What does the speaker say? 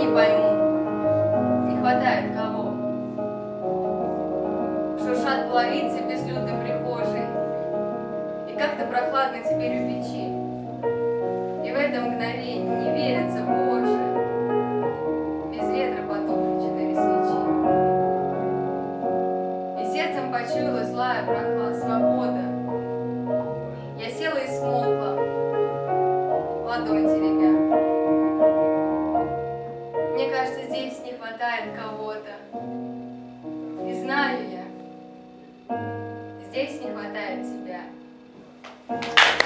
не пойму, не хватает кого. Шуршат половицы безлюдной прихожей, и как-то прохладно теперь у печи. И в это мгновение не верится, Боже, без ветра потухли 4 свечи. И сердцем почуяла злая прохлада, свобода. Я села и смолкла, ладонь теребя. Мне кажется, здесь не хватает кого-то. И знаю я, здесь не хватает тебя.